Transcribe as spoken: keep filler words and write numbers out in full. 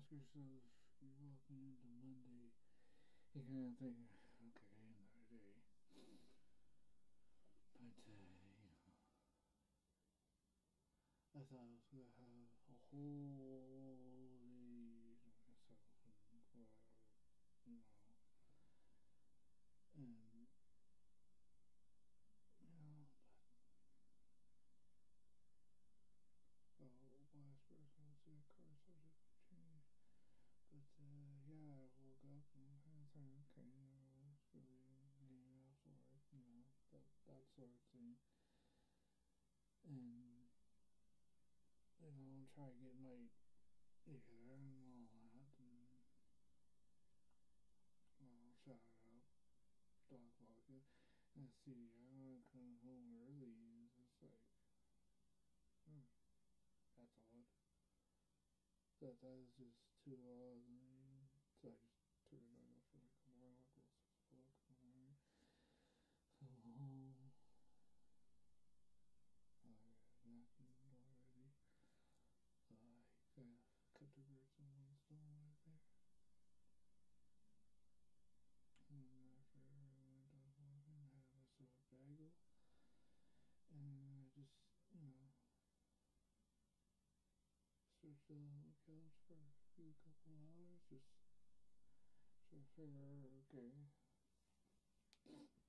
ask yourself, you're walking into Monday, you kind of think, okay, another day. But, uh, you know, I thought I was going to have a whole day to myself and whatever, you know. And, you know, but, oh, last person was the car subject change. But, uh, yeah, I woke up and I was like, okay, you know, it's really hanging out for it, you know, that, that sort of thing. And, you know, try to get my together and all that, and, well, shout out, dog walking. And see, I want to come home early, and it's just like, hmm, that's odd. That, that is just too odd. And so I just turned it off for like a more like, well, six o'clock in the morning. So, home. I napped already. Uh, I kind of cut two birds in one stone right there. And after I went dog walking, I had myself a bagel. And I just, you know, stretched out on the couch for a few couple hours, just trying to figure out, okay,